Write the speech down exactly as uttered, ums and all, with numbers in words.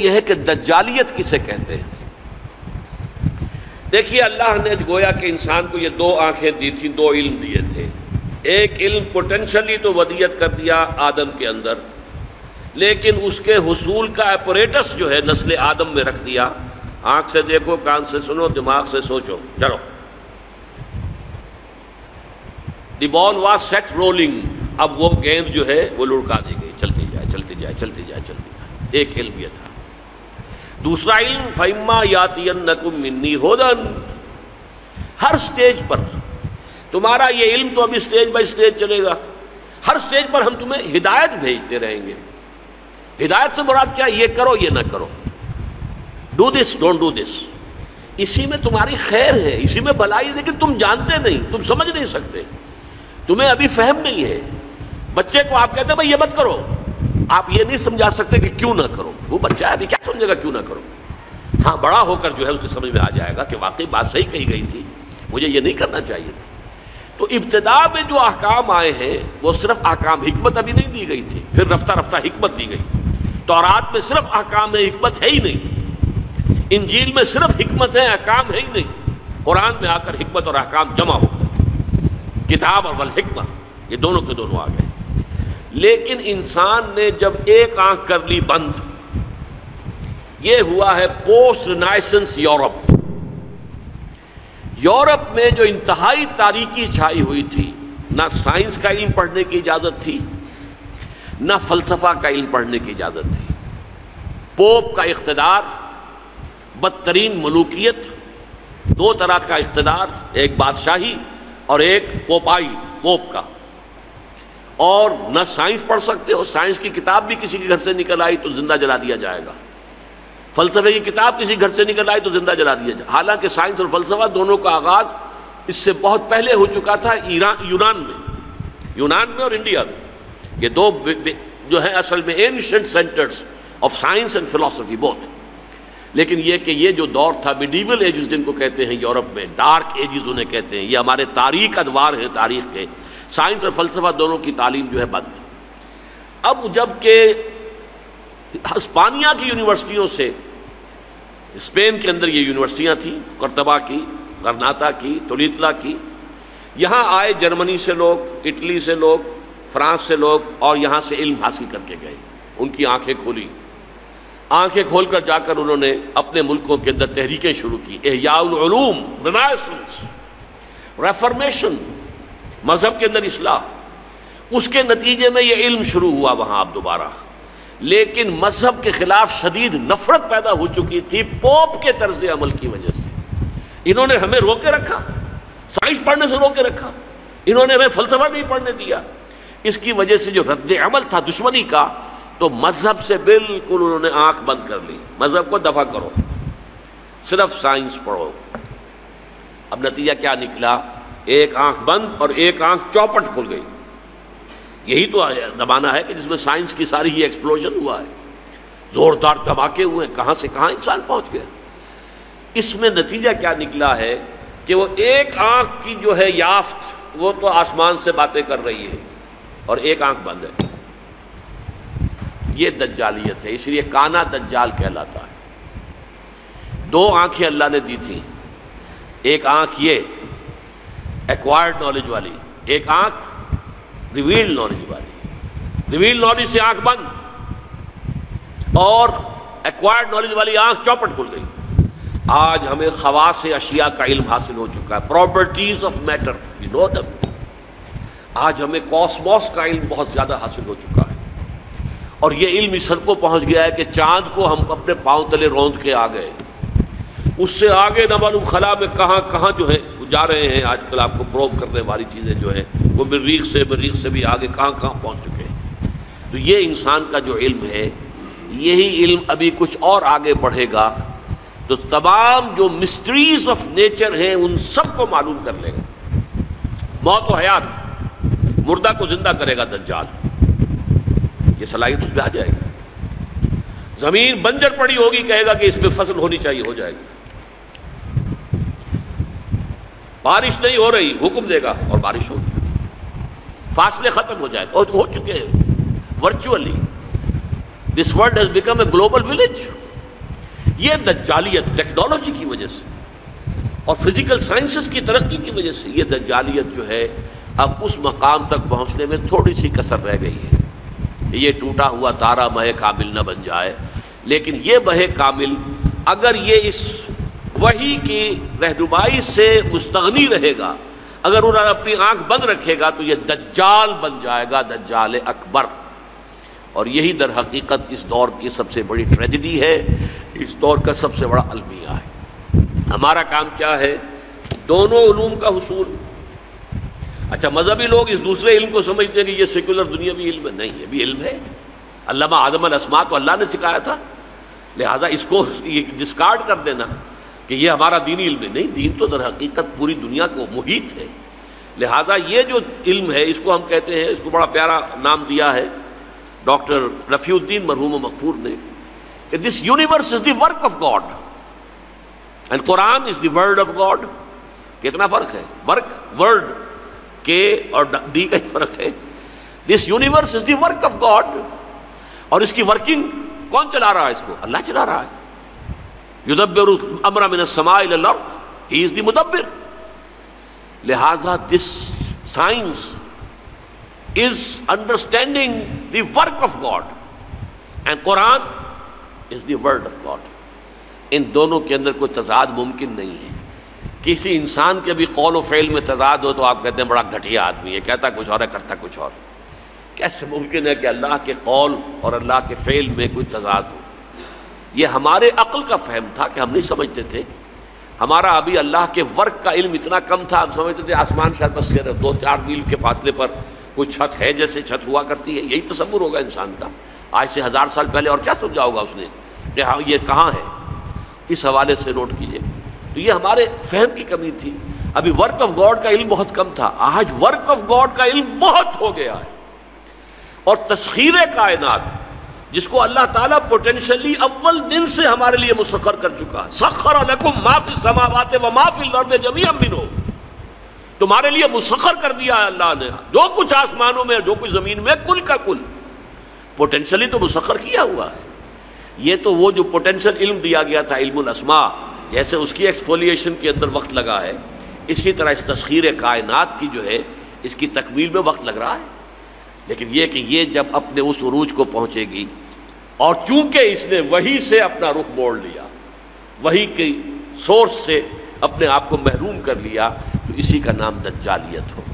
یہ ہے کہ دجالیت کسے کہتے ہیں۔ دیکھیے اللہ نے گویا کہ انسان کو یہ دو آنکھیں دی تھیں، دو علم دیے تھے۔ ایک علم پوٹینشلی تو ودیت کر دیا آدم کے اندر، لیکن اس کے حصول کا اپریٹس جو ہے نسل آدم میں رکھ دیا۔ آنکھ سے دیکھو، کان سے سنو، دماغ سے سوچو، چلو۔ The ball was set rolling, اب وہ گیند جو ہے وہ لڑکا دی گئی، چلتی جائے چلتی جائے چلتی جائے چلتی جائے۔ ایک علم یہ تھا۔ دوسرا علم فَإِمَّا يَأْتِيَنَّكُم مِّنِّي هُدًى، ہر سٹیج پر تمہارا یہ علم تو ابھی سٹیج بائی سٹیج چلے گا، ہر سٹیج پر ہم تمہیں ہدایت بھیجتے رہیں گے۔ ہدایت سے مراد کیا؟ یہ کرو یہ نہ کرو، do this don't do this, اسی میں تمہاری خیر ہے، اسی میں بھلائی ہے، لیکن تم جانتے نہیں، تم سمجھ نہیں سکتے، تمہیں ابھی فہم نہیں ہے۔ بچے کو آپ کہتے ہیں بھائی یہ مت کرو، آپ یہ نہیں سمجھا سکتے کہ کیوں نہ کرو، وہ بچہ ہے ابھی کیا سمجھے گا کیوں نہ کرو۔ ہاں بڑا ہو کر جو ہے اس کی سمجھ میں آ جائے گا کہ واقعی بات صحیح کہی گئی تھی، مجھے یہ نہیں کرنا چاہیے تھا۔ تو ابتدا میں جو احکام آئے ہیں وہ صرف احکام، حکمت ابھی نہیں دی گئی تھی، پھر رفتہ رفتہ حکمت دی گئی۔ تورات میں صرف احکام ہے، حکمت ہے ہی نہیں۔ انجیل میں صرف حکمت ہے، احکام ہے ہی نہیں۔ قرآن میں آ کر حکمت اور احکام جمع ہو گئے، کتاب اور والحکمہ یہ دونوں کے دونوں آ گئے۔ لیکن انسان نے جب ایک آنکھ کر لی بند، یہ ہوا ہے پوسٹ رینائسنس یورپ۔ یورپ میں جو انتہائی تاریکی چھائی ہوئی تھی، نہ سائنس کا علم پڑھنے کی اجازت تھی، نہ فلسفہ کا علم پڑھنے کی اجازت تھی۔ پوپ کا اقتدار، بدترین ملوکیت، دو طرح کا اقتدار، ایک بادشاہی اور ایک پوپائی، پوپ کا۔ اور نہ سائنس پڑھ سکتے ہو، سائنس کی کتاب بھی کسی کے گھر سے نکل آئی تو زندہ جلا دیا جائے گا، فلسفے کی کتاب کسی گھر سے نکل آئی تو زندہ جلا دیا جائے۔ حالانکہ سائنس اور فلسفہ دونوں کا آغاز اس سے بہت پہلے ہو چکا تھا ایران یونان میں یونان میں اور انڈیا میں، یہ دو جو ہے اصل میں ancient centres of science and فلسفی بوتھ۔ لیکن یہ کہ یہ جو دور تھا میڈیول ایجز جن کو کہتے ہیں یورپ میں، ڈارک ایجز انہیں کہتے ہیں، یہ ہمارے تاریخ ادوار ہیں تاریخ کے، سائنس اور فلسفہ دونوں کی تعلیم جو ہے بند۔ اب جب کہ ہسپانیہ کی یونیورسٹیوں سے، اسپین کے اندر یہ یونیورسٹیاں تھیں، قرطبہ کی، غرناطہ کی، تولیتلا کی، یہاں آئے جرمنی سے لوگ، اٹلی سے لوگ، فرانس سے لوگ، اور یہاں سے علم حاصل کر کے گئے۔ ان کی آنکھیں کھولی، آنکھیں کھول کر جا کر انہوں نے اپنے ملکوں کے اندر تحریکیں شروع کی، احیاء العلوم، رینائسنس، ریفارمیشن، مذہب کے اندر اصلاح۔ اس کے نتیجے میں یہ علم شروع ہوا وہاں اب دوبارہ، لیکن مذہب کے خلاف شدید نفرت پیدا ہو چکی تھی پوپ کے طرز عمل کی وجہ سے۔ انہوں نے ہمیں روکے رکھا، سائنس پڑھنے سے روکے رکھا، انہوں نے ہمیں فلسفہ نہیں پڑھنے دیا۔ اس کی وجہ سے جو رد عمل تھا دشمنی کا، تو مذہب سے بالکل انہوں نے آنکھ بند کر لی، مذہب کو دفع کرو، صرف سائنس پڑھو۔ اب نتیجہ کیا نکلا؟ ایک آنکھ بند اور ایک آنکھ چوپٹ کھل گئی۔ یہی تو زمانہ ہے کہ جس میں سائنس کی ساری ہی ایکسپلوژن ہوا ہے، زوردار دھماکے ہوئے، کہاں سے کہاں انسان پہنچ گیا۔ اس میں نتیجہ کیا نکلا ہے کہ وہ ایک آنکھ کی جو ہے یافت، وہ تو آسمان سے باتیں کر رہی ہے اور ایک آنکھ بند ہے۔ یہ دجالیت ہے، اس لیے کانا دجال کہلاتا ہے۔ دو آنکھیں اللہ نے دی تھیں، ایک آنکھ یہ ایکوائرڈ نالج والی، ایک آنکھ ریویلڈ نالج والی۔ ریویلڈ نالج سے آنکھ بند اور ایکوائرڈ نالج والی آنکھ چوپٹ کھل گئی۔ آج ہمیں خواص اشیاء کا علم حاصل ہو چکا ہے، properties of matter, we know them. آج ہمیں کاسموس کا علم بہت زیادہ حاصل ہو چکا ہے، اور یہ علم اس حد کو پہنچ گیا ہے کہ چاند کو ہم اپنے پاؤں تلے روند کے آ گئے۔ اس سے آگے نہ معلوم خلا میں کہاں کہاں جو ہے جا رہے ہیں، آج کل آپ کو پروب کرنے والی چیزیں جو ہیں وہ مریخ سے مریخ سے بھی آگے کہاں کہاں پہنچ چکے ہیں۔ تو یہ انسان کا جو علم ہے، یہی علم ابھی کچھ اور آگے بڑھے گا تو تمام جو مسٹریز آف نیچر ہیں ان سب کو معلوم کر لے گا۔ موت و حیات، مردہ کو زندہ کرے گا دجال، یہ صلاحیت اس میں آ جائے گی۔ زمین بنجر پڑی ہوگی، کہے گا کہ اس میں فصل ہونی چاہیے، ہو جائے گی۔ بارش نہیں ہو رہی، حکم دے گا اور بارش ہوگی، فاصلے ختم ہو جائے گا، اور ہو چکے ہیں virtually. This world has become a global village. یہ دجالیت ٹیکنالوجی کی وجہ سے اور فزیکل سائنسز کی ترقی کی وجہ سے یہ دجالیت جو ہے اب اس مقام تک پہنچنے میں تھوڑی سی کسر رہ گئی ہے کہ یہ ٹوٹا ہوا تارا مہ کامل نہ بن جائے. لیکن یہ مہ کامل اگر یہ اس وحی کی رہنمائی سے مستغنی رہے گا، اگر انہوں نے اپنی آنکھ بند رکھے گا، تو یہ دجال بن جائے گا، دجال اکبر. اور یہی در حقیقت اس دور کی سب سے بڑی ٹریجڈی ہے، اس دور کا سب سے بڑا المیہ ہے. ہمارا کام کیا ہے؟ دونوں علوم کا حصول. اچھا مذہبی لوگ اس دوسرے علم کو سمجھتے ہیں کہ یہ سیکولر دنیاوی علم ہے. نہیں، یہ بھی علم ہے. علامہ آدم الاسماء تو اللہ نے سکھایا تھا، لہٰذا اس کو ڈسکارڈ کر دینا کہ یہ ہمارا دینی علم ہے، نہیں، دین تو در حقیقت پوری دنیا کو محیط ہے. لہٰذا یہ جو علم ہے اس کو ہم کہتے ہیں، اس کو بڑا پیارا نام دیا ہے ڈاکٹر رفیع الدین مرحوم و مغفور نے کہ this universe is the work of God and Quran is the word of God. کتنا فرق ہے؟ ورک، ورڈ کے اور ڈی کا ہی فرق ہے. This universe is the work of God, اور اس کی ورکنگ کون چلا رہا ہے؟ اس کو اللہ چلا رہا ہے. یدبر الامر من السماء الى الارض، ہی از دی مدبر. لہذا this science is understanding the work of God and Quran is the word of God. ان دونوں کے اندر کوئی تضاد ممکن نہیں ہے. کسی انسان کے بھی قول و فعل میں تضاد ہو تو آپ کہتے ہیں بڑا گھٹیا آدمی ہے، کہتا کچھ اور ہے کرتا کچھ اور. کیسے ممکن ہے کہ اللہ کے قول اور اللہ کے فعل میں کوئی تضاد ہو؟ یہ ہمارے عقل کا فہم تھا کہ ہم نہیں سمجھتے تھے. ہمارا ابھی اللہ کے ورک کا علم اتنا کم تھا، ہم سمجھتے تھے آسمان شاید بس دو چار میل کے فاصلے پر کوئی چھت ہے، جیسے چھت ہوا کرتی ہے. یہی تصور ہوگا انسان کا. آج سے ہزار سال پہلے اور کیا سمجھا ہوگا اس نے کہ ہاں یہ کہاں ہے؟ اس حوالے سے نوٹ کیجئے. تو یہ ہمارے فہم کی کمی تھی. ابھی ورک آف گاڈ کا علم بہت کم تھا، آج ورک آف گاڈ کا علم بہت ہو گیا ہے. اور تسخیر کائنات جس کو اللہ تعالیٰ پوٹینشلی اول دن سے ہمارے لیے مسخر کر چکا ہے. سخر لکم ما فی السماوات و ما فی الارض جميعا منہ، تمہارے لیے مسخر کر دیا ہے اللہ نے جو کچھ آسمانوں میں جو کچھ زمین میں، کل کا کل پوٹینشلی تو مسخر کیا ہوا ہے. یہ تو وہ جو پوٹینشل علم دیا گیا تھا علم الاسماء، جیسے اس کی ایکسفولیشن کے اندر وقت لگا ہے، اسی طرح اس تسخیر کائنات کی جو ہے اس کی تکمیل میں وقت لگ رہا ہے. لیکن یہ کہ یہ جب اپنے اس عروج کو پہنچے گی، اور چونکہ اس نے وحی سے اپنا رخ موڑ لیا، وحی کی سورس سے اپنے آپ کو محروم کر لیا، تو اسی کا نام دجالیت ہو.